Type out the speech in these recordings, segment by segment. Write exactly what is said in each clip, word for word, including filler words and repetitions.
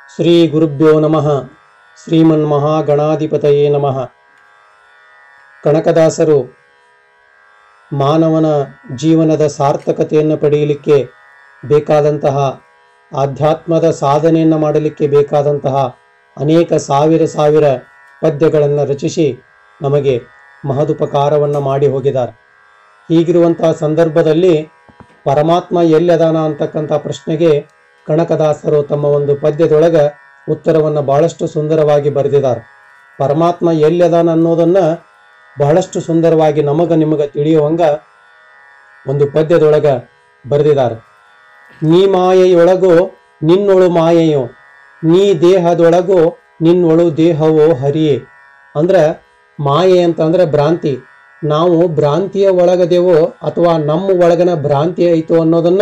ಶ್ರೀ ಗುರುಭ್ಯೋ ನಮಃ. ಶ್ರೀಮನ್ಮಹಾಗಣಾಧಿಪತಯೇ ನಮಃ. ಕನಕದಾಸರು ಮಾನವನ ಜೀವನದ ಸಾರ್ಥಕತೆಯನ್ನು ಪಡೆಯಲಿಕ್ಕೆ ಬೇಕಾದಂತಹ ಆಧ್ಯಾತ್ಮದ ಸಾಧನೆಯನ್ನು ಮಾಡಲಿಕ್ಕೆ ಬೇಕಾದಂತಹ ಅನೇಕ ಸಾವಿರ ಸಾವಿರ ಪದ್ಯಗಳನ್ನು ರಚಿಸಿ ನಮಗೆ ಮಹದುಪಕಾರವನ್ನು ಮಾಡಿ ಹೋಗಿದ್ದಾರೆ. ಹೀಗಿರುವಂತಹ ಸಂದರ್ಭದಲ್ಲಿ ಪರಮಾತ್ಮ ಎಲ್ಲದಾನ ಅಂತಕ್ಕಂಥ ಪ್ರಶ್ನೆಗೆ ಕನಕದಾಸರು ತಮ್ಮ ಒಂದು ಪದ್ಯದೊಳಗೆ ಉತ್ತರವನ್ನು ಬಹಳಷ್ಟು ಸುಂದರವಾಗಿ ಬರೆದಿದ್ದಾರೆ. ಪರಮಾತ್ಮ ಎಲ್ಲದಾನ ಅನ್ನೋದನ್ನು ಬಹಳಷ್ಟು ಸುಂದರವಾಗಿ ನಮಗ ನಿಮಗೆ ತಿಳಿಯುವಂಗ ಒಂದು ಪದ್ಯದೊಳಗೆ ಬರೆದಿದ್ದಾರೆ. ನೀ ಮಾಯೆಯೊಳಗೋ ನಿನ್ನೊಳು ಮಾಯೆಯೋ, ನೀ ದೇಹದೊಳಗೋ ನಿನ್ನೊಳು ದೇಹವೋ ಹರಿಯೇ. ಅಂದ್ರೆ ಮಾಯೆ ಅಂತಂದ್ರೆ ಭ್ರಾಂತಿ. ನಾವು ಭ್ರಾಂತಿಯ ಒಳಗದೇವೋ ಅಥವಾ ನಮ್ಮ ಒಳಗನ ಭ್ರಾಂತಿ ಆಯಿತು ಅನ್ನೋದನ್ನ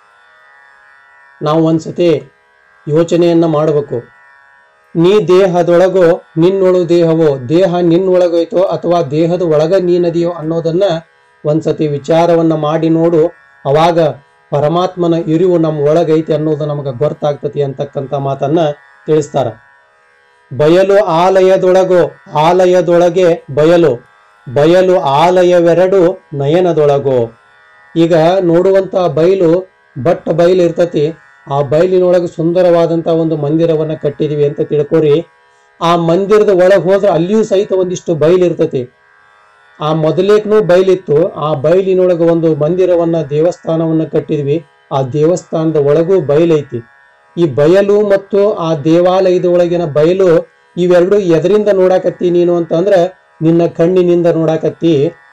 ನಾವು ಒಂದ್ಸತಿ ಯೋಚನೆಯನ್ನ ಮಾಡಬೇಕು. ನೀ ದೇಹದೊಳಗೋ ನಿನ್ನೊಳು ದೇಹವೋ, ದೇಹ ನಿನ್ನೊಳಗೋಯ್ತೋ ಅಥವಾ ದೇಹದ ಒಳಗ ನೀನದಿಯೋ ಅನ್ನೋದನ್ನ ಒಂದ್ಸತಿ ವಿಚಾರವನ್ನ ಮಾಡಿ ನೋಡು. ಅವಾಗ ಪರಮಾತ್ಮನ ಇರಿವು ನಮ್ಮ ಒಳಗೈತೆ ಅನ್ನೋದು ನಮಗೆ ಗೊತ್ತಾಗ್ತತಿ ಅಂತಕ್ಕಂಥ ಮಾತನ್ನ ತಿಳಿಸ್ತಾರ. ಬಯಲು ಆಲಯದೊಳಗೋ, ಆಲಯದೊಳಗೆ ಬಯಲು, ಬಯಲು ಆಲಯವೆರಡು ನಯನದೊಳಗೋ. ಈಗ ನೋಡುವಂತ ಬಯಲು ಬಟ್ಟ ಬಯಲು ಇರ್ತತಿ. ಆ ಬಯಲಿನೊಳಗೆ ಸುಂದರವಾದಂತ ಒಂದು ಮಂದಿರವನ್ನ ಕಟ್ಟಿದೀವಿ ಅಂತ ತಿಳ್ಕೊರಿ. ಆ ಮಂದಿರದ ಒಳಗೆ ಹೋದ್ರೆ ಅಲ್ಲಿಯೂ ಸಹಿತ ಒಂದಿಷ್ಟು ಬಯಲು ಇರ್ತತಿ. ಆ ಮೊದಲೇಕ್ನು ಬಯಲಿತ್ತು. ಆ ಬಯಲಿನೊಳಗೆ ಒಂದು ಮಂದಿರವನ್ನ ದೇವಸ್ಥಾನವನ್ನ ಕಟ್ಟಿದ್ವಿ. ಆ ದೇವಸ್ಥಾನದ ಒಳಗೂ ಬಯಲೈತಿ. ಈ ಬಯಲು ಮತ್ತು ಆ ದೇವಾಲಯದ ಒಳಗಿನ ಬಯಲು ಇವೆರಡು ಎದರಿಂದ ನೋಡಾಕತ್ತಿ ನೀನು ಅಂತಂದ್ರೆ ನಿನ್ನ ಕಣ್ಣಿನಿಂದ ನೋಡಾಕತ್ತಿ.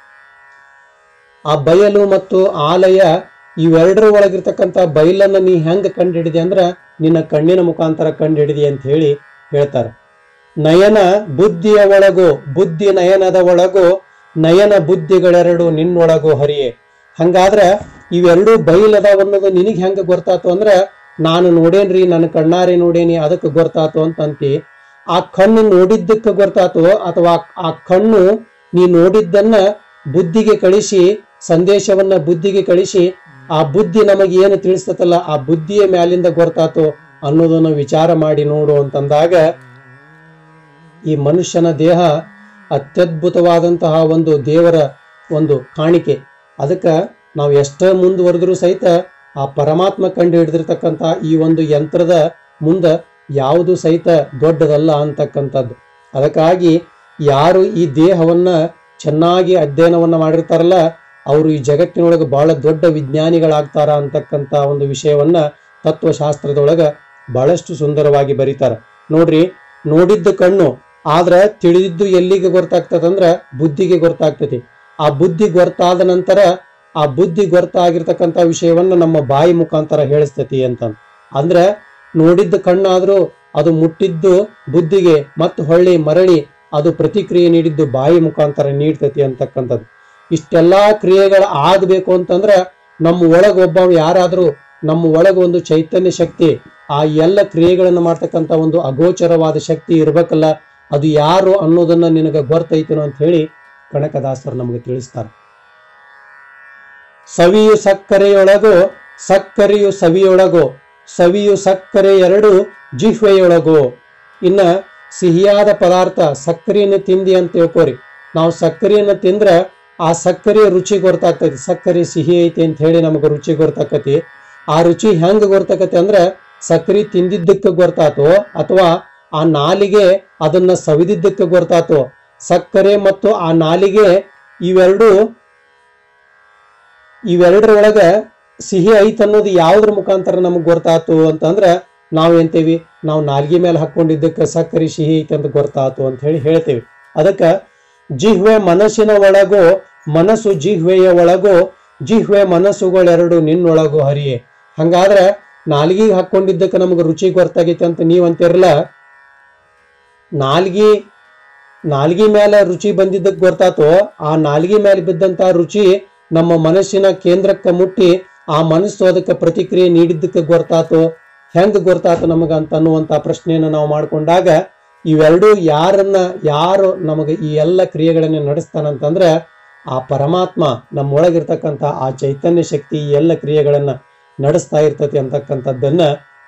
ಆ ಬಯಲು ಮತ್ತು ಆಲಯ ಇವೆರಡರ ಒಳಗಿರ್ತಕ್ಕಂಥ ಬಯಲನ್ನ ನೀ ಹೆಂಗ ಕಂಡು ಹಿಡಿದಿ ಅಂದ್ರ ನಿನ್ನ ಕಣ್ಣಿನ ಮುಖಾಂತರ ಕಂಡು ಹಿಡಿದಿ ಅಂತ ಹೇಳಿ ಹೇಳ್ತಾರೆ. ನಯನ ಬುದ್ಧಿಯ ಒಳಗೋ, ಬುದ್ಧಿ ನಯನದ ಒಳಗೋ, ನಯನ ಬುದ್ಧಿಗಳೆರಡು ನಿನ್ನೊಳಗೋ ಹರಿಯೇ. ಹಂಗಾದ್ರ ಇವೆರಡು ಬಯಲದಾವ ಅನ್ನೋದು ನಿನಗೆ ಹೆಂಗ ಗೊತ್ತಾತು ಅಂದ್ರ ನಾನು ನೋಡೇನ್ರಿ, ನನ್ನ ಕಣ್ಣಾರೆ ನೋಡೇನಿ ಅದಕ್ಕೆ ಗೊತ್ತಾತು ಅಂತಂತಿ. ಆ ಕಣ್ಣು ನೋಡಿದ್ದಕ್ಕೆ ಗೊತ್ತಾತು ಅಥವಾ ಆ ಕಣ್ಣು ನೀ ನೋಡಿದ್ದನ್ನ ಬುದ್ಧಿಗೆ ಕಳಿಸಿ, ಸಂದೇಶವನ್ನ ಬುದ್ಧಿಗೆ ಕಳಿಸಿ ಆ ಬುದ್ಧಿ ನಮಗೆ ಏನು ತಿಳಿಸ್ತತಲ್ಲ ಆ ಬುದ್ಧಿಯ ಮ್ಯಾಲಿಂದ ಗೊತ್ತಾತು ಅನ್ನೋದನ್ನು ವಿಚಾರ ಮಾಡಿ ನೋಡು ಅಂತಂದಾಗ ಈ ಮನುಷ್ಯನ ದೇಹ ಅತ್ಯದ್ಭುತವಾದಂತಹ ಒಂದು ದೇವರ ಒಂದು ಕಾಣಿಕೆ. ಅದಕ್ಕೆ ನಾವು ಎಷ್ಟೇ ಮುಂದುವರೆದ್ರೂ ಸಹಿತ ಆ ಪರಮಾತ್ಮ ಕಂಡು ಹಿಡಿದಿರ್ತಕ್ಕಂಥ ಈ ಒಂದು ಯಂತ್ರದ ಮುಂದೆ ಯಾವುದು ಸಹಿತ ದೊಡ್ಡದಲ್ಲ ಅಂತಕ್ಕಂಥದ್ದು. ಅದಕ್ಕಾಗಿ ಯಾರು ಈ ದೇಹವನ್ನ ಚೆನ್ನಾಗಿ ಅಧ್ಯಯನವನ್ನ ಮಾಡಿರ್ತಾರಲ್ಲ ಅವರು ಈ ಜಗತ್ತಿನೊಳಗೆ ಬಹಳ ದೊಡ್ಡ ವಿಜ್ಞಾನಿಗಳಾಗ್ತಾರ ಅಂತಕ್ಕಂಥ ಒಂದು ವಿಷಯವನ್ನ ತತ್ವಶಾಸ್ತ್ರದೊಳಗೆ ಬಹಳಷ್ಟು ಸುಂದರವಾಗಿ ಬರೀತಾರ. ನೋಡ್ರಿ, ನೋಡಿದ್ದು ಕಣ್ಣು, ಆದ್ರೆ ತಿಳಿದಿದ್ದು ಎಲ್ಲಿಗೆ ಗೊತ್ತಾಗ್ತದಂದ್ರ ಬುದ್ಧಿಗೆ ಗೊತ್ತಾಗ್ತತಿ. ಆ ಬುದ್ಧಿ ಗೊತ್ತಾದ ನಂತರ ಆ ಬುದ್ಧಿ ಗೊತ್ತಾಗಿರ್ತಕ್ಕಂಥ ವಿಷಯವನ್ನ ನಮ್ಮ ಬಾಯಿ ಮುಖಾಂತರ ಹೇಳಿಸ್ತತಿ ಅಂತ. ಅಂದ್ರೆ ನೋಡಿದ್ದು ಕಣ್ಣಾದ್ರೂ ಅದು ಮುಟ್ಟಿದ್ದು ಬುದ್ಧಿಗೆ ಮತ್ತು ಹೊಳ್ಳಿ ಮರಳಿ ಅದು ಪ್ರತಿಕ್ರಿಯೆ ನೀಡಿದ್ದು ಬಾಯಿ ಮುಖಾಂತರ ನೀಡ್ತತಿ ಅಂತಕ್ಕಂಥದ್ದು. ಇಷ್ಟೆಲ್ಲಾ ಕ್ರಿಯೆಗಳು ಆಗ್ಬೇಕು ಅಂತಂದ್ರ ನಮ್ಮ ಒಳಗ ಒಬ್ಬ ಯಾರಾದ್ರೂ ನಮ್ಮ ಒಳಗ ಒಂದು ಚೈತನ್ಯ ಶಕ್ತಿ, ಆ ಎಲ್ಲ ಕ್ರಿಯೆಗಳನ್ನು ಮಾಡ್ತಕ್ಕಂಥ ಒಂದು ಅಗೋಚರವಾದ ಶಕ್ತಿ ಇರ್ಬೇಕಲ್ಲ, ಅದು ಯಾರು ಅನ್ನೋದನ್ನ ನಿನಗೆ ಗೊತ್ತೈತೇನೋ ಅಂತ ಹೇಳಿ ಕನಕದಾಸರು ನಮಗೆ ತಿಳಿಸ್ತಾರೆ. ಸವಿಯು ಸಕ್ಕರೆಯೊಳಗೋ, ಸಕ್ಕರೆಯು ಸವಿಯೊಳಗೋ, ಸವಿಯು ಸಕ್ಕರೆ ಎರಡು ಜಿಹ್ವೆಯೊಳಗೋ. ಇನ್ನ ಸಿಹಿಯಾದ ಪದಾರ್ಥ ಸಕ್ಕರೆಯನ್ನು ತಿಂದಿ ಅಂತ ತಿಳ್ಕೋರಿ. ನಾವು ಸಕ್ಕರೆಯನ್ನು ತಿಂದ್ರೆ ಆ ಸಕ್ಕರೆಯ ರುಚಿ ಗೊತ್ತಾಗ್ತೈತಿ. ಸಕ್ಕರೆ ಸಿಹಿ ಐತಿ ಅಂತ ಹೇಳಿ ನಮಗೆ ರುಚಿ ಗೊತ್ತಾಕತಿ. ಆ ರುಚಿ ಹೆಂಗ ಗೊತ್ತಾಕತಿ ಅಂದ್ರೆ ಸಕ್ಕರೆ ತಿಂದಿದ್ದಕ್ಕೆ ಗೊತ್ತಾತೋ ಅಥವಾ ಆ ನಾಲಿಗೆ ಅದನ್ನ ಸವಿದಿದ್ದಕ್ಕೆ ಗೊತ್ತಾತೋ. ಸಕ್ಕರೆ ಮತ್ತು ಆ ನಾಲಿಗೆ ಇವೆರಡು ಇವೆರಡರೊಳಗ ಸಿಹಿ ಐತ್ ಅನ್ನೋದು ಯಾವ್ದ್ರ ಮುಖಾಂತರ ನಮಗ್ ಗೊತ್ತಾತು ಅಂತಂದ್ರ ನಾವ್ ಎಂತೇವಿ, ನಾವು ನಾಲ್ಗೆ ಮೇಲೆ ಹಾಕೊಂಡಿದ್ದಕ್ಕೆ ಸಕ್ಕರೆ ಸಿಹಿ ಐತೆ ಅಂತ ಗೊತ್ತಾತು ಅಂತ ಹೇಳಿ ಹೇಳ್ತೇವೆ. ಅದಕ್ಕ ಜಿಹ್ವೆ ಮನಸ್ಸಿನ ಒಳಗೋ, ಮನಸ್ಸು ಜಿಹ್ವೆಯ ಒಳಗೋ, ಜಿಹ್ವೆ ಮನಸ್ಸುಗಳೆರಡು ನಿನ್ನೊಳಗೋ ಹರಿಯೇ. ಹಂಗಾದ್ರೆ ನಾಲ್ಗಿಗೆ ಹಾಕೊಂಡಿದ್ದಕ್ಕೆ ನಮ್ಗೆ ರುಚಿ ಗೊತ್ತಾಗೈತೆ ಅಂತ ನೀವ್ ಅಂತಿರಲ್ಲ, ನಾಲ್ಗಿ ನಾಲ್ಗಿ ಮೇಲೆ ರುಚಿ ಬಂದಿದ್ದಕ್ಕೆ ಗೊತ್ತಾತೋ. ಆ ನಾಲ್ಗಿ ಮೇಲೆ ಬಿದ್ದಂತ ರುಚಿ ನಮ್ಮ ಮನಸ್ಸಿನ ಕೇಂದ್ರಕ್ಕೆ ಮುಟ್ಟಿ ಆ ಮನಸ್ಸು ಅದಕ್ಕೆ ಪ್ರತಿಕ್ರಿಯೆ ನೀಡಿದ್ದಕ್ಕೆ ಗೊತ್ತಾತು. ಹೆಂಗ್ ಗೊತ್ತಾತು ನಮಗ ಅಂತ ಅನ್ನುವಂತ ಪ್ರಶ್ನೆಯನ್ನು ನಾವು ಮಾಡ್ಕೊಂಡಾಗ ಇವೆರಡೂ ಯಾರನ್ನ ಯಾರು ನಮಗೆ ಈ ಎಲ್ಲ ಕ್ರಿಯೆಗಳನ್ನ ನಡೆಸ್ತಾನಂತಂದ್ರೆ ಆ ಪರಮಾತ್ಮ ನಮ್ಮೊಳಗಿರ್ತಕ್ಕಂಥ ಆ ಚೈತನ್ಯ ಶಕ್ತಿ ಈ ಎಲ್ಲ ಕ್ರಿಯೆಗಳನ್ನ ನಡೆಸ್ತಾ ಇರ್ತತಿ ಅಂತಕ್ಕಂಥದ್ದನ್ನ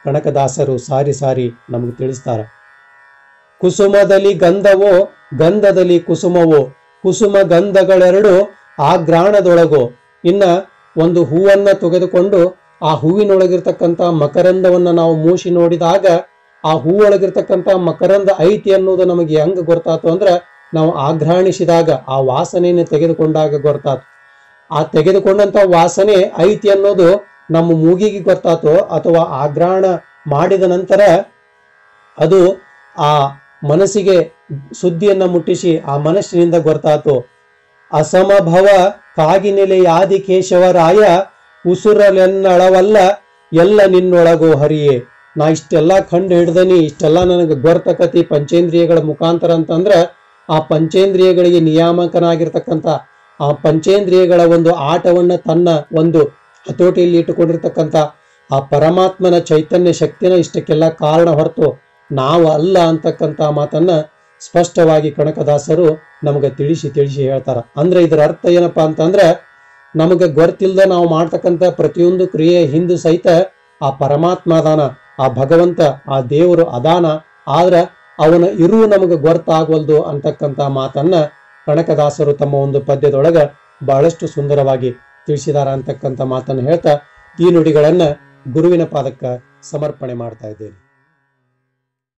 ಕನಕದಾಸರು ಸಾರಿ ಸಾರಿ ನಮಗೆ ತಿಳಿಸ್ತಾರೆ. ಕುಸುಮದಲ್ಲಿ ಗಂಧವೋ ಗಂಧದಲ್ಲಿ ಕುಸುಮವೋ, ಕುಸುಮ ಗಂಧಗಳೆರಡು ಆ ಗ್ರಾಣದೊಳಗೋ. ಇನ್ನ ಒಂದು ಹೂವನ್ನ ತೆಗೆದುಕೊಂಡು ಆ ಹೂವಿನೊಳಗಿರ್ತಕ್ಕಂಥ ಮಕರಂದವನ್ನ ನಾವು ಮೂಸಿ ನೋಡಿದಾಗ ಆ ಹೂವೊಳಗಿರ್ತಕ್ಕಂಥ ಮಕರಂದ ಐತಿ ಅನ್ನೋದು ನಮಗೆ ಹೆಂಗ್ ಗೊತ್ತಾತು ಅಂದ್ರೆ ನಾವು ಆಘ್ರಾಣಿಸಿದಾಗ ಆ ವಾಸನೆಯನ್ನು ತೆಗೆದುಕೊಂಡಾಗ ಗೊತ್ತಾತು. ಆ ತೆಗೆದುಕೊಂಡಂತ ವಾಸನೆ ಐತಿ ಅನ್ನೋದು ನಮ್ಮ ಮೂಗಿಗೆ ಗೊತ್ತಾತೋ ಅಥವಾ ಆಘ್ರಾಣ ಮಾಡಿದ ನಂತರ ಅದು ಆ ಮನಸ್ಸಿಗೆ ಸುದ್ದಿಯನ್ನ ಮುಟ್ಟಿಸಿ ಆ ಮನಸ್ಸಿನಿಂದ ಗೊತ್ತಾತು. ಅಸಮಭವ ಕಾಗಿನೆಲೆಯಾದಿ ಕೇಶವರಾಯ ಉಸುರಲೆನ್ನಳವಲ್ಲ ಎಲ್ಲ ನಿನ್ನೊಳಗೋ ಹರಿಯೇ. ನಾ ಇಷ್ಟೆಲ್ಲ ಕಂಡು ಹಿಡ್ದನಿ, ಇಷ್ಟೆಲ್ಲ ನನಗೆ ಗೊರ್ತಕತಿ ಪಂಚೇಂದ್ರಿಯಗಳ ಮುಖಾಂತರ ಅಂತಂದ್ರೆ ಆ ಪಂಚೇಂದ್ರಿಯಗಳಿಗೆ ನಿಯಾಮಕನಾಗಿರ್ತಕ್ಕಂಥ ಆ ಪಂಚೇಂದ್ರಿಯಗಳ ಒಂದು ಆಟವನ್ನ ತನ್ನ ಒಂದು ಹತೋಟಿಯಲ್ಲಿ ಇಟ್ಟುಕೊಂಡಿರ್ತಕ್ಕಂಥ ಆ ಪರಮಾತ್ಮನ ಚೈತನ್ಯ ಶಕ್ತಿನ ಇಷ್ಟಕ್ಕೆಲ್ಲ ಕಾರಣ ಹೊರತು ನಾವು ಅಲ್ಲ ಅಂತಕ್ಕಂಥ ಮಾತನ್ನ ಸ್ಪಷ್ಟವಾಗಿ ಕನಕದಾಸರು ನಮಗೆ ತಿಳಿಸಿ ತಿಳಿಸಿ ಹೇಳ್ತಾರ. ಅಂದ್ರೆ ಇದರ ಅರ್ಥ ಏನಪ್ಪಾ ಅಂತಂದ್ರೆ ನಮಗೆ ಗೊತ್ತಿಲ್ಲದ ನಾವು ಮಾಡ್ತಕ್ಕಂಥ ಪ್ರತಿಯೊಂದು ಕ್ರಿಯೆ ಹಿಂದೂ ಸಹಿತ ಆ ಪರಮಾತ್ಮ ಅದಾನ, ಆ ಭಗವಂತ ಆ ದೇವರು ಅದಾನ, ಆದ್ರೆ ಅವನ ಇರು ನಮಗೆ ಗೊತ್ತಾಗವಲ್ದು ಅಂತಕ್ಕಂಥ ಮಾತನ್ನ ಕನಕದಾಸರು ತಮ್ಮ ಒಂದು ಪದ್ಯದೊಳಗ ಬಹಳಷ್ಟು ಸುಂದರವಾಗಿ ತಿಳಿಸಿದಾರ ಅಂತಕ್ಕಂಥ ಮಾತನ್ನು ಹೇಳ್ತಾ ಈ ನುಡಿಗಳನ್ನ ಗುರುವಿನ ಪಾದಕ್ಕೆ ಸಮರ್ಪಣೆ ಮಾಡ್ತಾ ಇದ್ದೇನೆ.